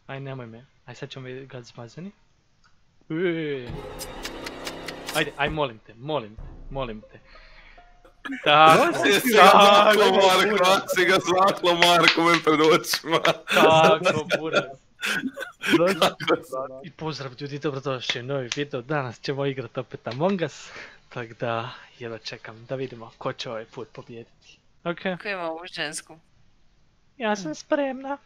Aj, nemoj me. Aj, sad ćemo vidjeti kad zmazani. Aj, molim te. Tako, Marko, si ga zaklo Marko me pred očima. tako, buraz. I pozdrav ljudi, dobrodošli u novi video. Danas ćemo igrati opet Among Us. Tako da, jedva čekam da vidimo ko će ovaj put pobijediti. Ok? Ko ima ovu žensku? Ja sam spremna.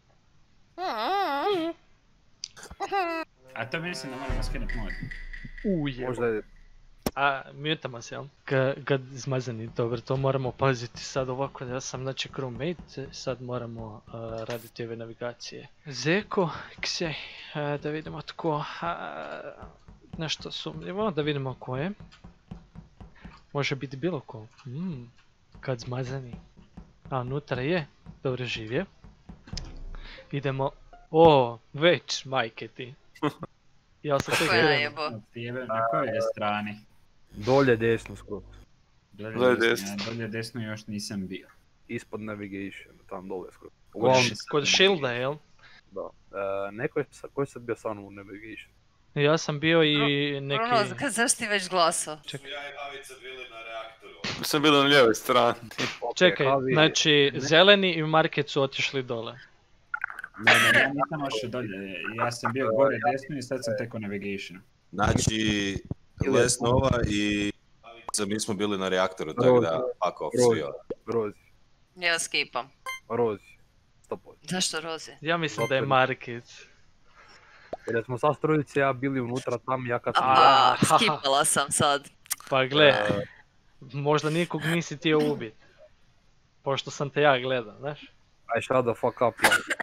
A to mislim da moramo skinuti mod. Uje. Možda je... A, mutamo se, jel? Kad izmazani, dobro, to moramo paziti sad ovako, ja sam znači crewmate, sad moramo raditi ove navigacije. Zeko, Ksej, da vidimo tko, nešto sumnjivo, da vidimo ko je. Može biti bilo ko, kad zmazani. A, unutra je, dobro živje. Idemo, već, majke ti. Ja sam tek krenuo. Na kojoj je strani? Dolje desno skoro. Dolje desno još nisam bio. Ispod navigation, tam dole skoro. Kod shielda, jel? Da. Ko je sad bio sa mnom u navigation? Ja sam bio i neki... Bruno, zašto ti već glasao? Čekaj. Ja i Havica bili na reaktoru. Sam bilo na lijevoj strani. Čekaj, znači Zeleni i Market su otišli dole. Ne, ja nisam ošao dolje, ja sam bio gore desno i sad sam tek u navigationu. Znači, Lesnova i Havica mi smo bili na reaktoru, tako da ako svi ovo. Rozi. Ja skipam. Rozi. 100%. Zašto Rozi? Ja mislim da je Market. Jer smo sa strojice ja bili unutra tam, ja kad sam... Skipala sam sad. Pa gle, možda nikog nisi tio ubit. Pošto sam te ja gledao, znaš? Aj shut the fuck up.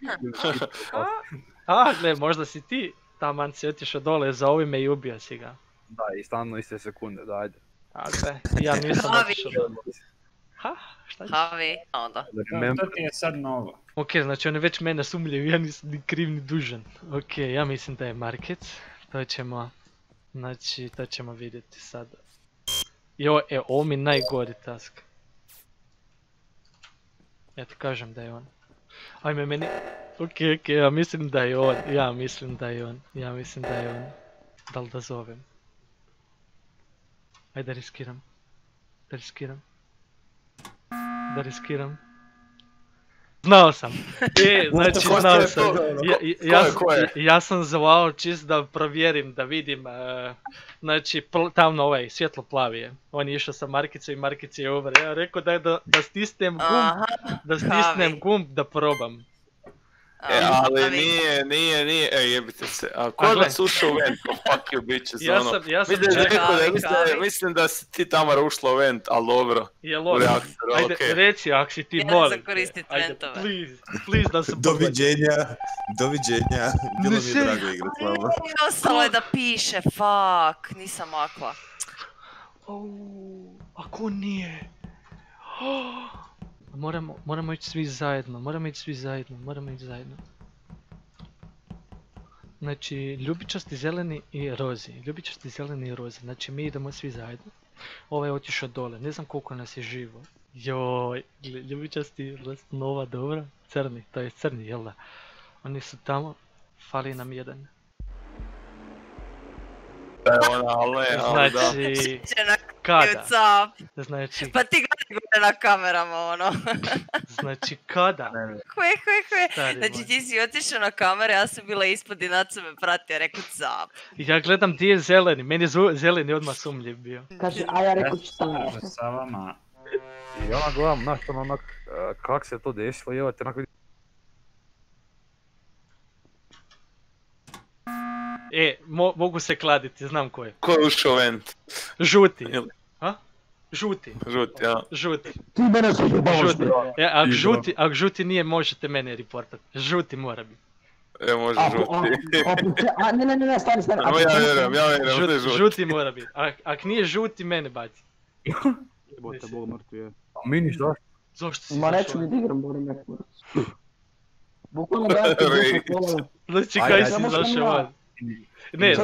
Gle, možda si ti taman si otišao dole za ovime i ubio si ga. Da, i stano iste sekunde, da, ajde. Gle, ja nisam otišao dole. Šta ćeš? Havi, onda. To ti je sad novo. Ok, znači oni već mene sumljuju, ja nisam ni kriv ni dužan. Ok, ja mislim da je Market. To ćemo, znači, to ćemo vidjeti sad. Ovo mi najgori task. Ja ti kažem da je on. Ajme meni... Ok, ja mislim da je on. Da li da zovem? Ajde da riskiram. Znao sam. Znači znao sam. Ja sam zvao čist da provjerim, da vidim. Znači tamno ovaj, svjetlo plavi je. On je išao sa Markicom i Markic je over. Ja rekao da stisnem gumb da probam. Ali nije, jebite se, a ko vas ušao u vent, fuck you bitches, ono. Ja sam čekao. Mislim da si ti Tamara ušla u vent, ali dobro. Jel ovo? Ajde, reci ako si ti, molim. Ja ne znam koristit ventove. Please da se pogodi. Doviđenja, bilo mi je drago igrat s vama. Ostalo je da piše, fuck, nisam makla. Ako nije? Moramo ići svi zajedno, Znači, ljubičasti, zeleni i rozi. Znači mi idemo svi zajedno. Ovaj je otišao dole, ne znam koliko nas je živo. Joj, ljubičasti, Lesnova, dobro. Crni, to je crni, jel da? Oni su tamo, fali nam jedan. Znači, kada? Znači... Pa ti gledaj na kamerama, ono. Znači, kada? Koje? Znači ti si otišao na kamere, ja sam bila ispod i nad me pratio, rekao cap. Ja gledam gdje je zeleni, meni je zeleni odmah sumljiv bio. Kaže, a ja rekao ću sam nešto. Sa vama. I ona gledam, znaš, onak, kak se to desilo, evo te onako... Mogu se kladiti, znam ko je. Ko je ušao u vent? Žuti. Žuti. Žuti. Ti mene se jebavaš. Ako žuti nije, možete mene reportati. Žuti mora biti. Može žuti. Ne, stani. Ja vjerujem, žuti mora biti. Ako nije žuti, mene baci. Jebote, bol mrtvi je. A mini što? Zašto si ma neću ni digram, moram nekako. Bukvalno gledajte. Znači kaj si zašao van? Ne,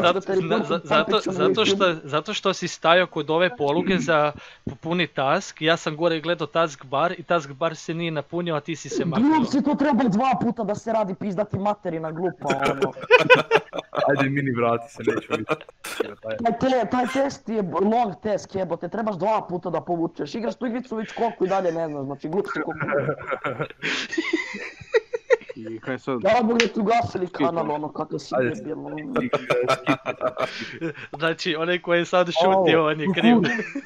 zato što si stajao kod ove poluge za popuni task, ja sam gore gledao taskbar i taskbar se nije napunio, a ti si se maknuo. Glup si, to treba 2 puta da se radi, pizdati materina glupa, ono. Ajde mini vrati se, neću vidjeti. Taj test je long test, jebote, trebaš 2 puta da povučeš. Igraš tu igricu već koliko i dalje ne znaš, znači glup si koliko. I kaj sad? Da, Bog je tu gasili kanal, ono, kako si debilno. Znači, onaj koji je sad šutio, on je kriv.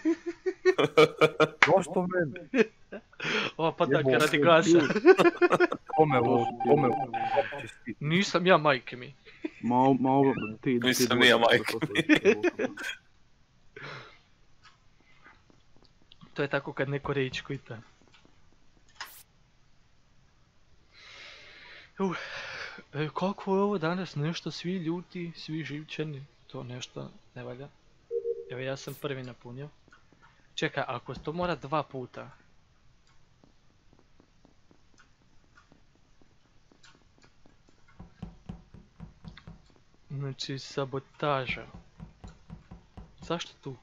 Zašto meni? Ova pataka radi gasa. Kome ovo? Nisam ja, majke mi. Nisam nije majke mi. To je tako kad neko rage quita. Kako je ovo danas, nešto svi ljuti, svi živčani, to nešto ne valja. Evo ja sam prvi napunio. Čekaj, ako to mora 2 puta. Znači sabotaža. Zašto tu?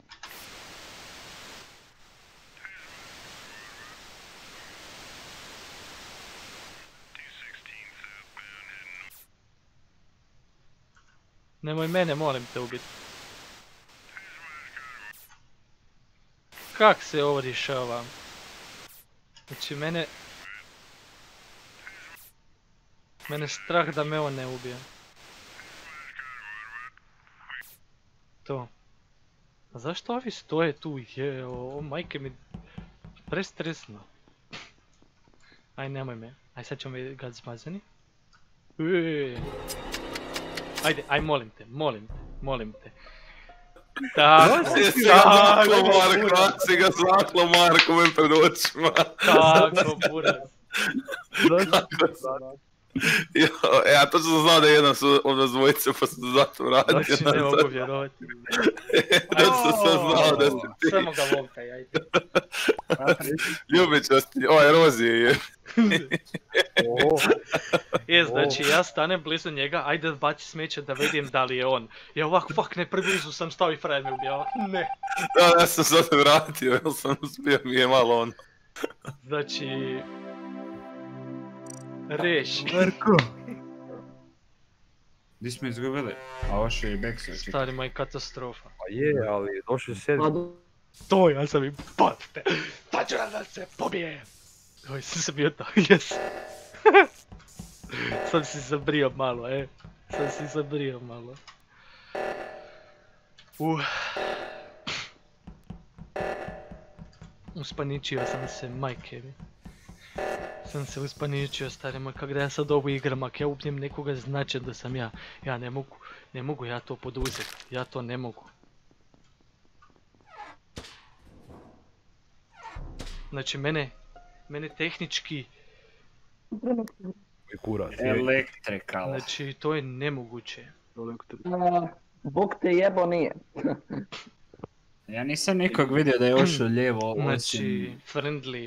Nemoj mene, molim te ubiti. Kak se ovo rješava? Znači mene strah da me on ne ubije. To. A zašto ovi stoje tu? Majke mi... Prestresno. Aj nemoj me. Aj sad ćemo ga zmazani. Ajde, aj molim te. Tako, si ga zaklo Marko men pred očima. Tako, buraz. Ja točno sam znao da je jedan od nas dvojice pa sam zato radio. Znači ne mogu vjerovati. Točno sam znao da si ti. Samo ga volkaj, ajde. Ljubit ću ti, ovaj Rozije je. Znači ja stanem blizu njega, ajde baci smeće da vidim da li je on. Ja ovako, fuck ne, preblizu sam stao i frajer me ubijao, ne. Da, ja sam sad vratio, jer sam uspio, mi je malo on. Znači... Reši. Marko! Di smo izgubili? A ošao je i Beksa. Stari moj, katastrofa. Pa je, ali došli 7. To, ja sam im potte. Pa ću da se pobijem. Oj, sam bio to, jes. Sam si zabrio malo, Uspaničio sam se, majke mi. Stari moj, kak da ja sad ovo igram, ako ja ubijem nekoga znači da sam ja. Ja ne mogu ja to poduzeti, ja to ne mogu. Znači mene tehnički... Elektrikal. Znači to je nemoguće. Bog te jebo nije. Ja nisam nikog vidio da je ošao lijevo. Znači, friendly.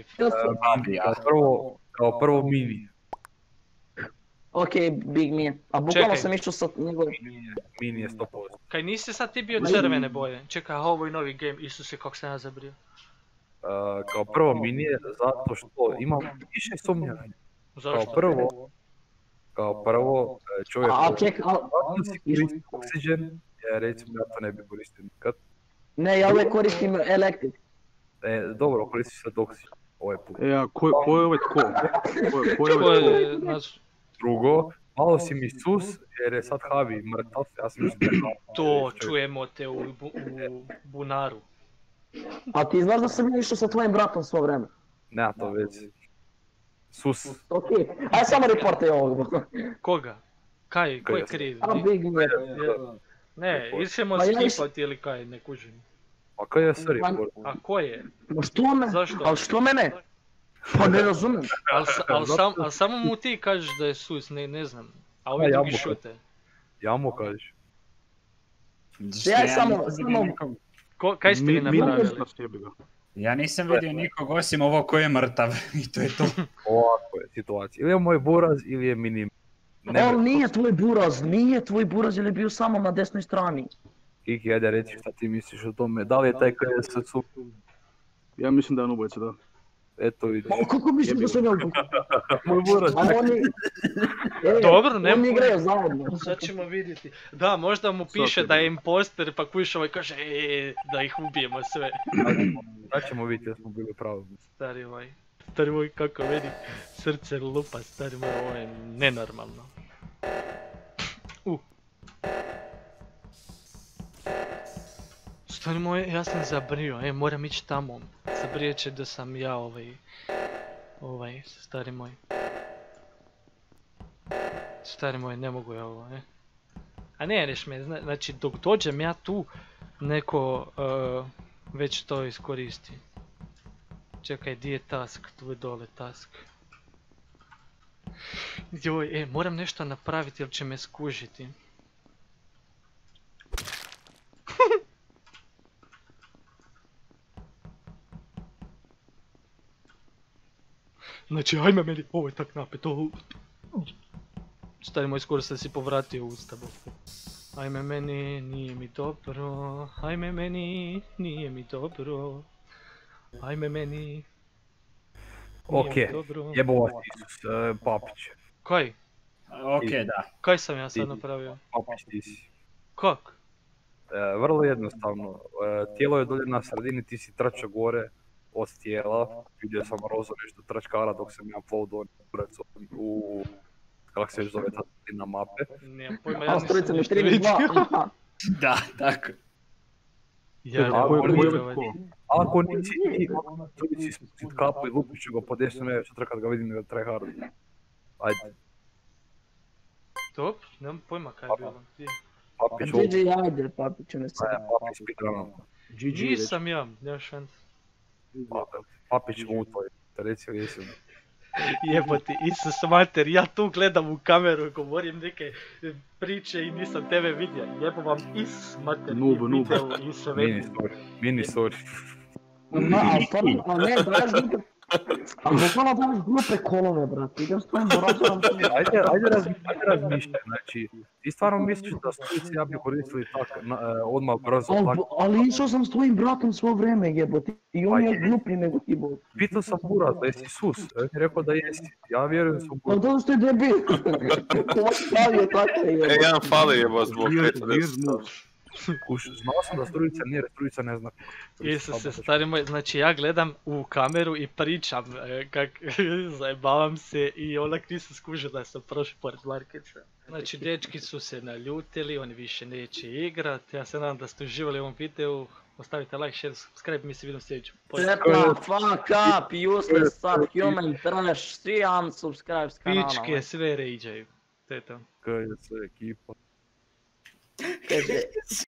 Kao prvo mini. Okej, Big Mije. A bukvalno sam išao sa njegovim. Mini je 100%. Kaj nisi sad ti bio crvene boje? Čekaj, ovo je novi game, Isuse kako sam ja zabrio. Kao prvo mini je zato što imam više sumnjanja. Zašto? Kao prvo čovjek nosi oksigen, recimo ja to ne bi koristio nikad. Ne, ja uvijek koristim elektrik. Dobro, koristiš sad oksigen ovaj put. Ko je ovaj tko? Drugo, malo si mi sus jer je sad Havi mrtav, ja sam mislim da je to čujemo te u bunaru. A ti znaš da sam išao sa tvojim bratom svo vreme? Nema to već. Sus. Okej, aj samo reportaj ovog. Koga? Kaj, ko je kriv? A Big Mije. Ne, išemo skipati ili kaj, ne kužim. A kaj je sve report? A ko je? Što me? Zašto? Ali što mene? Pa ne razumijem. Ali samo mu ti kažeš da je sus, ne znam. A ovi drugi šute. Ja mu kažeš. Ja samo... Kaj ste vi napravili? Ja nisam vidio nikog osim ovo koji je mrtav i to je to. Ovako je situacija. Ili je moj buraz ili je mini. On nije tvoj buraz jer je bio samo na desnoj strani. Kiki, ajde reći šta ti misliš o tome, da li je taj KS su... Ja mislim da je on ubojica, da. Eto vidiš. Ma kako misliš da se ne odbuka? Moj buraz. Dobro, nema Oni igraju zajedno. Sad ćemo vidjeti. Da, možda mu piše da je imposter, pa kujiš ovaj kaže da ih ubijemo sve. Sad ćemo vidjeti da smo bili pravi. Stari moj, kako meni srce lupa, stari moj, ovo je nenormalno. Stari moj, ja sam zabrio, moram ići tamo. Zabrijet će da sam ja stari moj. Stari moj, ne mogu ja ovo, A ne, reš me, znači dok dođem ja tu, neko već to iskoristi. Čekaj, di je task? Tu je dole task. Joj, moram nešto napraviti jer će me skužiti. Znači, ajme meni, ovo je tak napeto. Stari moj, skoro sam si povratio usta, bok. Ajme meni, nije mi dobro. Ajme meni, nije mi dobro. Ajme meni. Okej, jebova Isus, Papić. Koji? Okej, da. Koji sam ja sad napravio? Papić ti si. Kak? Vrlo jednostavno, tijelo je dolje na sredini, ti si trčao gore od tijela, vidio sam Rozo nešto trčkara dok sam ja pol do u... kako se još zove ta na mape. Nemam pojma, ja nisam ništa vidio. Da, tako. Ako nisi ti, tu si spustit kapu i lupit ću ga po desnom, ja sutra kad ga vidim da try hard. Ajde. Top, nemam pojma kaj je bilo. Papić GG, ajde, Papiću ne se. Papić speedrunom. Nisam ja, nema šans. Papić mu tvoj, reci joj jesam. Jebote, Isus mater, ja tu gledam u kameru i govorim neke priče i nisam tebe vidio. Jebo vam Isus mater, video i sve vidim. Mini story. A ne, daš glupe... A bukvalno daš glupe kolove, brate, idem s tvojim boračarom tu. Ajde razmišljaj, znači, ti stvarno misliš da stojici ja bi koristili tak odmah brzo tak? Ali išao sam s tvojim bratom svo vreme, jebote, i on je gluplji nego ti, bol. Pitao sam Buraz da jesi Sus, on je rekao da jesi, ja vjerujem su Buraz. Pa to što je debil. Ko stavio tako, jebote. Jedan fali jebo zbog 510. Znao sam da Strujica nije, Strujica ne zna. Isuse, stari moj, znači ja gledam u kameru i pričam kak zajebavam se i onak nisam skužio da sam prošao pored Markeca. Znači dečki su se naljutili, oni više neće igrat, ja se nadam da ste uživali u ovom videu. Ostavite like, share, subscribe, mi se vidimo sljedećem. Trepa, fuck up, useless, suck, human, trash, svi unsubscribe s kanala. Pičke sve rageaju, to je to. Kaj je sve ekipa. Kaže,